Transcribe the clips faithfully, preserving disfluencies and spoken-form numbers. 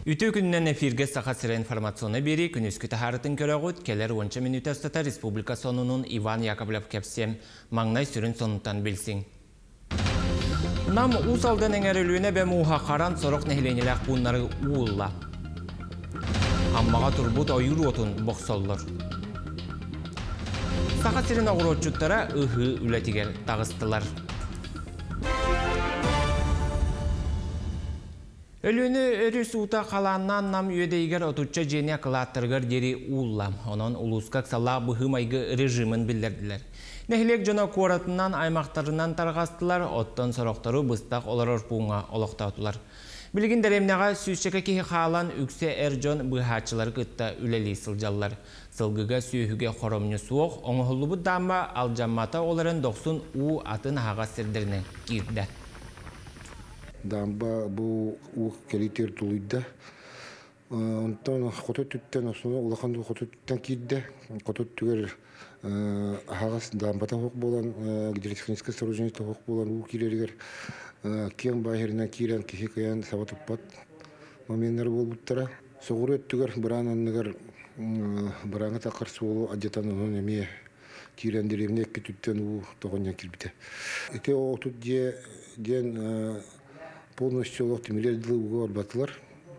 Үтө күннен эфирге сақасыра информационы бери, күнүскү тахарытын көрөгөт, келер онча минут астата Республика сонунун Иван Яковлев кепсем, маңнай сүрін сонуттан білсин. Нам усалдан эңерілуіне бәм уға қаран сорок нехленелек бұнлары уылла. Аммаға турбут ойыр отын боқсоллар. Сақасырын ағыротчуттара ұғы үлетігер тағыстылар. Өлүнү өрү суuta қаланнан нам үйедейгер отучча жене қылаттыргар дери улла. Онон улускак сала бұхымайгы режимін білдерділер. Нехилек жона коратынан аймақтарынан тарғастылар, оттон сороқтару бұстақ олар орпуңа олықтаутылар. Білгін дәремнеға сүйшеке кеге қалан үксе әржон бұхатчылар күтті үлелі сылжалар. Сылгыға сүйіге қоромны суық, оңғылы бұд дамба алжаммата оларын доқсын у атын аға сірдеріне кирді. Дамба bu u keliter tuluyda. Ondan xotot tütten sonra ulaqandı xotot tütten kidde. Xotot tüger ağas dambata hoq bolan gidrotexnika сооружение hoq bolan u kileriger кен байырына кирен кихи каян сабатып бат моментler болуптара. Соғырет тüger брананныгар браңа тақар суолу адетан onun emie кирен деревне кетүттен у тогоnya кирбите. Эте отут де ден полностью лохты милердилы угор батылар.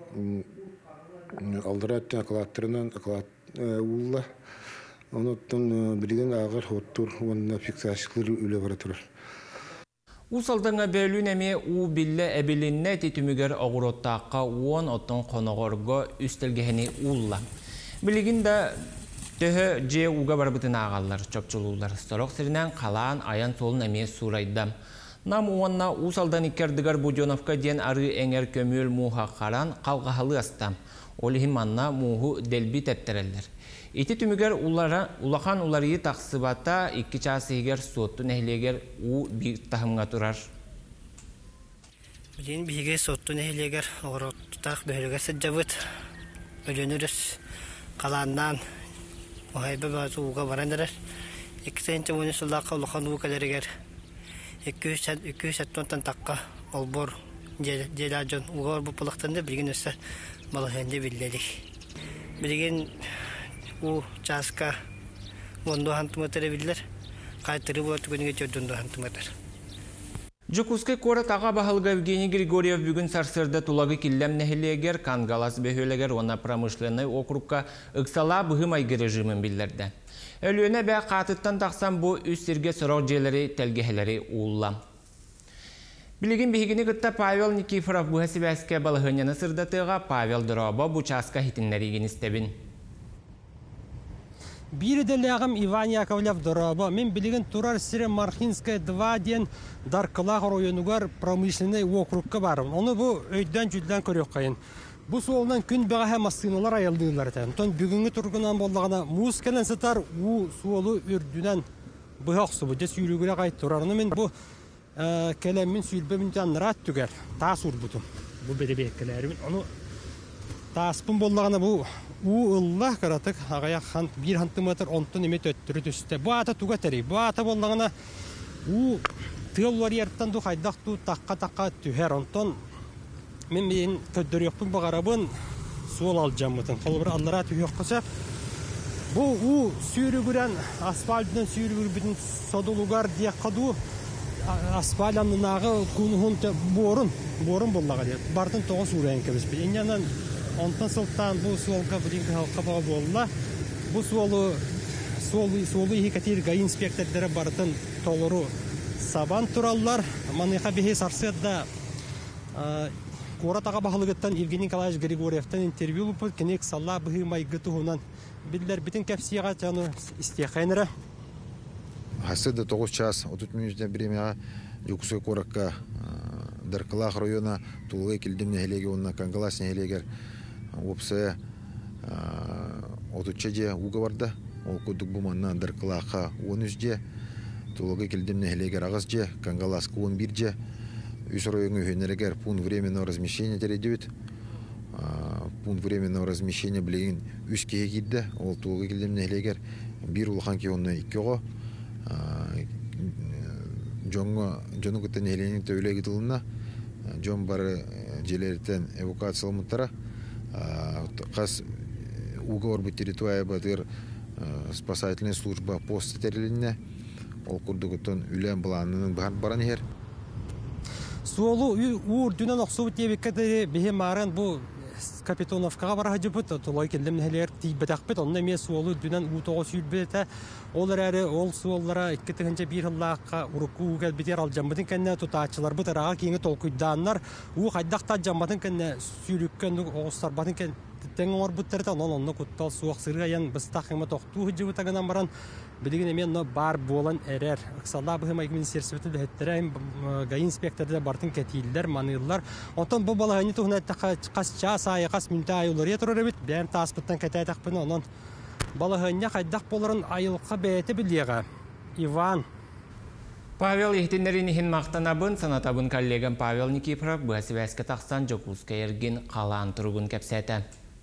Алдыраттан акалаттырынан акалат улла. Онуттан билген агар хоттур, онна фиксашыклары үле баратырар. Усалдыңа бөлүн эме у билле эбилинне титүмүгер огуроттакка он оттон коногорго үстелгени улла. Билигин да төһө же уга барбытын агаллар, чопчулуулар. Сорок сиринен калаан аян солун эме сурайда. Нам уанна усалдан икердигар Будёновка ден ары эңер көмөл муха қаран қалғахалы астам. Олихим манна муху делби тептерелер. Ити түмігер улахан уларыйы тақсыбата икки часыгер сотту нәхилегер у bir тахымға турар. Білен биге сотту нәхилегер оғыроттақ бөліге сәджабыт. Өлөніріс қаланнан оғайбы базы уға барандырар. Икки сайынча оны сұлдаққа улахан у кәлерігер. iki yüz tontan takka olbor jelajın uğur bu pılıktında bilgin üstü balıhende billedik. Bilgin u çaska ondu hantımatları biller. Kaytırı bu atı günü geçiyordu hantımatlar. Жукускай кора таға бағылға Евгений Григорьев бүгін сарсырда тулагы киллем нәхилегер, Кангалас бөхөлегер, она промышленный округка ықсала бұғымайғы режимін білдерді. Өліөне бә қатыттан тақсан бұл үстерге сұрау желері, тәлгехелері уылла. Білеген бігіні күтті Павел Никифоров бұғасы бәске балығыняны сырдатыға Павел Дроба бұл часқа хитінлері геністебін. Bir delagım Ivan Yakovlev Dorobo. Мен bilgin Turar Sire Marxinskaya два ден Darkılaq royonugar pромышленный округка барым. Onu bu öyden cüdden körüyor kayın. Bu solundan gün bağa maskinalar ayıldığılar. Ton bugünkü turgunan bollağına muz kelen satar u solu ürdünen bıhaqsı bu. Des yürügüle kayıt Turarını men bu kelemin sülbemin canlırat tüger. Tasur butum. Bu bedebekkelerimin. Onu taspın bollağına bu u ıllah karatık ağaya han bir hantımatır onton emet öttürü tüste. Bu ata tuga teri. Bu ata bollağına u tığıllar yertten du haydaq du takka takka tüher onton men ben köddür yokpun bağarabın sol alacağım mıtın. Kolbur allara tühök kısap. Bu u sürügüren asfaltdan sürügüren sodulugar diye kadu asfaltın nağı kunuhun borun borun bollağa diye. Bartın toğa sürüyen kebis. En yandan ondan sultan bu solga budinka halka bağı bolla. Bu solu solu solu hikatir inspektörlere bartın toluru saban turallar. Manıqa bihi sarsıda Kora tağa bağlılıktan Evgeniy Nikolaevich Grigoriev'ten intervyu olup kenek salla bıhı maygıtı hunan biller bütün kapsiyaga canı isteyekayınıra. Hasıda dokuz час otuz minutdan birime Yukusoy Korakka Darkılaq rayona Tulgay kildim nehilege onunla Kangalas nehileger opsaya otuz çece uga vardı. O kuduk bu manna Darkılaq'a on yüzce Tulgay kildim nehileger ağızce Kangalas'ka on birce Üç rayonu hünereger пункт временного размещения тередет. Пункт временного размещения bilgin üç kişi gitti. Ol Tulgay kildim nehileger bir ulhan ki onunla iki o. Jonga jonu kutu nehilinin tövle gidildiğinde Jon barı jelerden evakuasiyalamıştara. Қас угор бы территория батыр спасательная служба пост терилинне ол курдугутун үлен буланының баран хер. Суолу ур дүнен оксубут дебеккетери бихи марын бу Капитоновкага бара жыбыт толой келдем нелер тийбетакпет онна ме суолу дүнен у тогуз сүрбете олар әрі ол суоллара иккетигинче бир ыллаакка урукку келбитер ал жамбытын кенне тутаачылар бытырага кийинге толкуйдааннар у хайдакта жамбатын кенне сүйрүккен огустарбатын кен тең ор буттарта онон онно куттал суак сыргаян быстахыма токтуу жыбытагынан баран билигин эмен но бар болан эрер ыксалла быхыма министерството дехеттерем га инспекторда бартын кетилдер маныллар отон бу баланы тухна кас час ай кас минут ай улар етурер бит бен таспыттан кететакпын онон балаһыння хайдак боларын айылка бете билега Иван Павел Ихтинерин хин мактанабын санатабын коллегам Павел Никифоров бәсвәскә таксан Жокуска эрген калан тургун кепсәтә.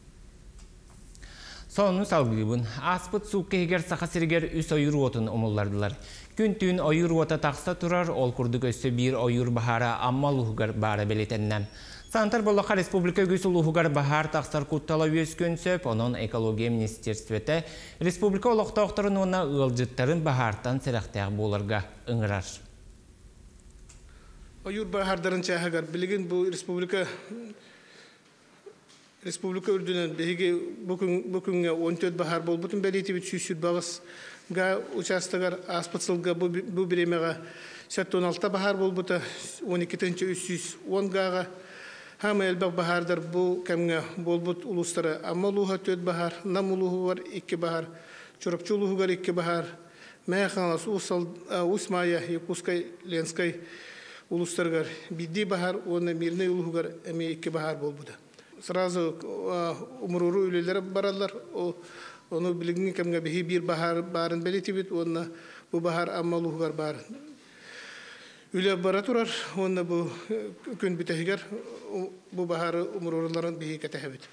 Сону салгыбын аспыт суккегер сахасиргер үс ойыр отын омуллардылар. Күн түн ойыр ота такса турар ол курдук өссө бир ойыр бахара амма лухугар бары белетеннен. Сантар Болақа Республика гүйсі лухугар бахар тақсар куттала өз көнсөп, онон экология министерствете республика олықта оқтарын ona ылжыттарын бахартан сәрәқтәғ болырға ыңырар. Ойыр бахардарын чағығар білген бұл республика республика үрдінен бәйге бүкінге он төрт бахар бол бұтын бәлеті бит сүйсүр бағыз га участығар аспытсылға бұл біремеға сәттон алта бахар бол бұты он екінші үс жүз он гаға Хама элбак бахардар бу кемге болбут улустары амма луха төт бахар, нам улуху бар икки бахар, чорокчу улуху бар икки бахар, мэханас усал усмая якускай ленскай улустаргар бидди бахар, оны мирный улуху бар эми икки бахар болбуда. Сразу умуруру үлелер баралар, оны билигин кемге бихи бир бахар барын белетибит, оны бу бахар амма улуху бар барын. Үле бара турар, онна бу күн битегер бу бахары умурларын бии кетебит.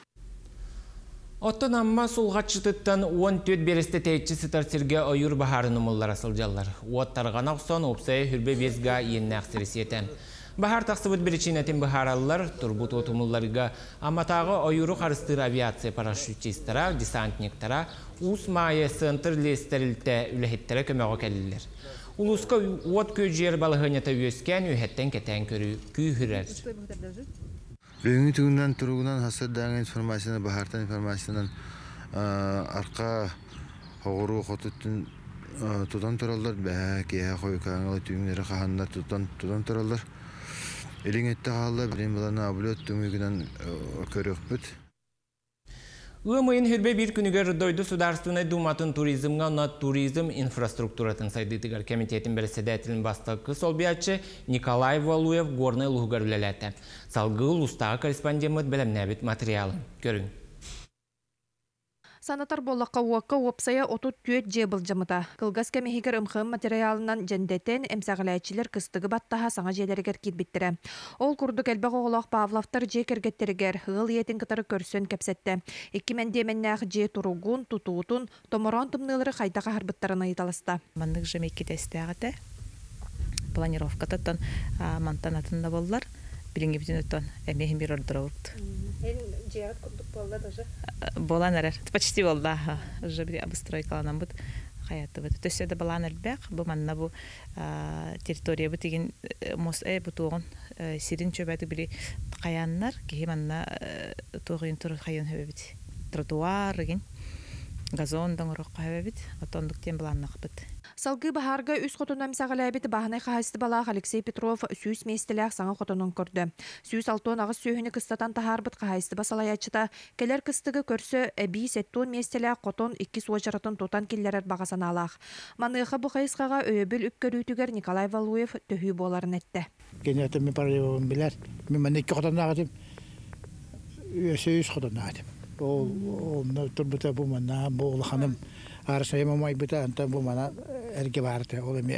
Оттон амма сулгатчытыттан он төрт бересте тейчи сытарсирге ойыр бахарын умуллар асылжаллар. Уаттаргана оксон опсай хүрбе безга енне аксирисиетен. Бахар тақсыбыт біричинетін бахаралылар турбут отумулларга аматағы ойыру қарыстыр авиация парашютистара, десантниктара, ус майы сынтыр лестерілті үліхеттері көмеға кәлілер. Улуска от көжер балығынета өскен үйеттен кетен көрі күйірер. Бүгінгі түгінден тұрғынан хасырдағы информацияны, бахартан информацияның арқа хоғыру қотыттың тұтан тұралдар, бәе кея қой қаңылы түйімдері қағандар тұтан тұралдар. Елің әтті қалда бірін баланы абылет түңігінен көрек бүт. Уымайын хүрбе бір күнігер дойды сударствыны думатын туризмға на туризм инфраструктуратын сайдытығар комитетін бірседетілін бастықы сол биятчы Николай Валуев горный луғығар үлеләті. Салғыл ұстағы корреспондемет білімнәбіт материалын. Көрің. Санатар болаққа уаққа опсая отут түйет жебіл жамыта. Кылгас кәмехигер ымхым материалынан жәндетен әмсағылайчылар кыстығы баттаға саңа желерігер кетбіттірі. Ол күрдік әлбәқ оғылақ Павловтар же кергеттерігер ғыл етін кытары көрсен кәпсетті. Екі мәндеменнәқ же тұруғын, тұтуытын, томыран тұмнылары қайдаға харбыттарына италыста. Мандық жемекке тәстіғаты планировкататтан мантанатында болылар. Билинги бүтін өттен әмейін бір ордыра ұрды. Ен жиғат күрдік болды даже? Болан әрір. Почти болды. Уже бір абыстрой қаланан бұд. Қаяты бұд. Төседі балан әлбәқ. Бұл манна бұл территория бұд деген мос әй бұд оғын сирин чөбәді білі қаянлар. Кейі манна тоғын тұры қайын хөбе бұд. Тротуар еген. Газондан ұрыққа хөбе бұд. Отондықтен баланнақ бұд. Салгы бахарга үс хотунам сағалайбет бағынай қағайсты балақ Алексей Петров сүйіс местеләқ саңа хотунын көрді. Сүйіс алтон ағыз сүйіні кыстатан тахарбыт қағайсты басалаячыта, келер кыстығы көрсі әбей сеттон местеләқ қотон икки суачаратын тотан келлерер бағасан алақ. Маныға бұқайысқаға өйбіл үпкөрүйтігер Николай Валуев төхүй боларын әтті. Кенетім мен паралевым білер, мен мен екі хотан ағадым, сүйіс хотан ағадым. Ол тұрбыта бұл манна, бұл қаным. Арсая мамай бита антан бу мана эрге барты олеме.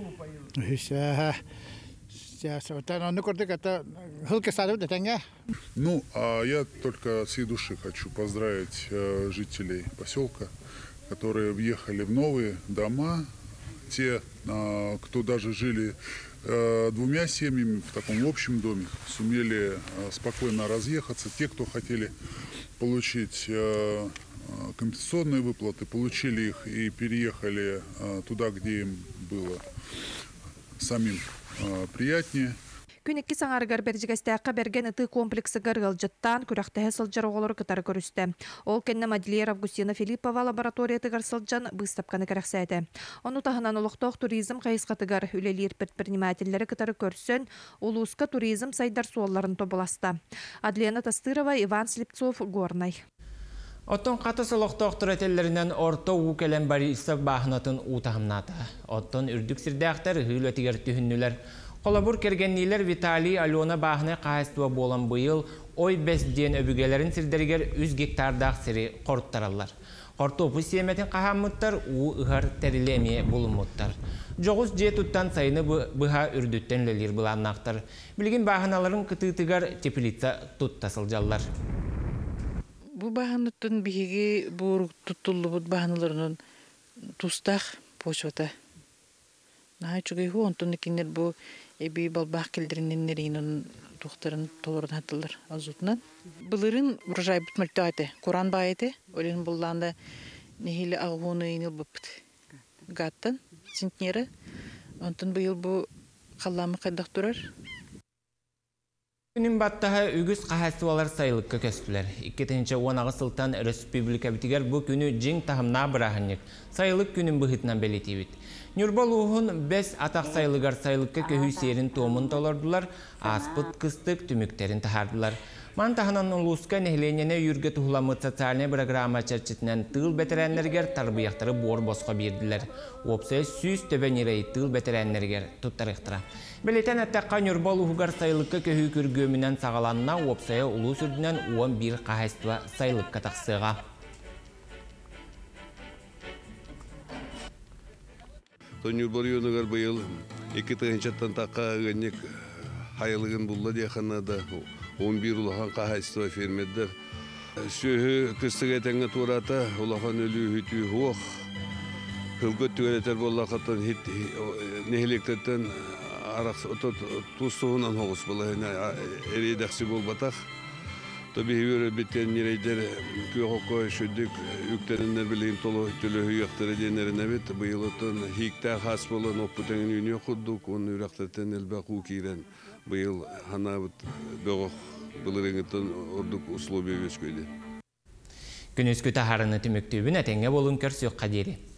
Хиса. Я сотан он кордек это хылка садов детенга. Ну, а я только от всей души хочу поздравить э, жителей поселка, которые въехали в новые дома, те, э, кто даже жили двумя семьями в таком общем доме сумели спокойно разъехаться. Те, кто хотели получить компенсационные выплаты, получили их и переехали туда, где им было самим приятнее. Күнекки саңарыгар бержигестәкка берген ыты комплексы гыргылжыттан күрәхтәһе сылжар оголор кытары көрүстә. Ол кенне Мадлер Августина Филиппова лаборатория тыгар сылжан быстапканы керәксәте. Оны таһынан улукток туризм кайыскатыгар үлелер предпринимательләре кытары көрсен, улуска туризм сайдар суолларын тобуласта. Адлена Тастырова, Иван Слепцов, Горный. Оттон қаты сылықтық түрәтелерінен орта уекелен бари істіп бақынатын ұтағымнаты. Оттон үрдік сірдәқтер ғыл өтігер түхіннілер. Қолабур кергеннелер Виталий Алена бақыны қағыстуа болан бұйыл ой бәс ден өбігелерін сірдергер үз гектардақ сірі қорттаралар. Қорты опы семетін қағамыттар у ұғар тәрілеме болымыттар. Жоғыз же тұттан сайыны бұға үрдіттен лөлер бұланнақтар. Білген бақыналарын кытытығар тепілітса тұттасылжалар. Бу баханытын биһиги бур туттуллубут баханаларынан тустах почвата. Нахай чугай ху онтон кинер бу эби балбах келдириннеринен тухтарын толордан хаттылар азутнан. Былырын урожай битмальтате, Куран байете, олен булланда нехиле агуны инил бупт. Гаттан центнері. Онтон быйыл бу қалламы қайдақ турар. Күнін баттаға үгіз қағастывалар сайылыққа көстілер. иккетінші онағы сылтан республика бітігер бұл күні жин тағымна бірағынек. Сайылық күнін бұғытынан бәлетейбет. Нюрбал уғын бәс атақ сайылығар сайылыққа көхі серін туымын толардылар, аспыт кыстық түміктерін тахардылар. Ман тағынан ұлысқа нәхленене үрге тұғыламыт социальный программа чәрчетінен тыл бәтерәнлергер тарбияқтары бор босқа берділер. Опсай сүйіз төбәнерей тыл бәтерәнлергер тұттарықтыра. Бәлетен әттәққа Нюрбал уғығар сайылыққа көхі күргөмінен сағаланна опсая ұлы сүрдінен он бір қағайстыва сайылыққа тақсыға. Нюрбал юнығар бұйыл екі тағыншаттан таққа ғанек хайылығын бұлла дейханада он бір улахан қағайстыва фермеддер. Сөйі кыстығы әтәңі турата улахан өлі үті хуақ. Кылгөт түгелетер болла қаттан нехелектеттен тұстығынан хоғыс бұла әрейдәқсі бол батақ. Таби үйері біттен нерейдер көйқоққа шөддік үктенінер білейін толы түлі үйіқтері денерін әбет. Бұйылытын хиктә қас болын оппытаңын үйіне құддық, оны үрақтаттен әлбәқ ұқирен. Бұйыл хана бөғық бұлырыңыттан ордық условия өскөйді. Күн өскөті харыны түміктөбін әтенге болын көрсек қадері.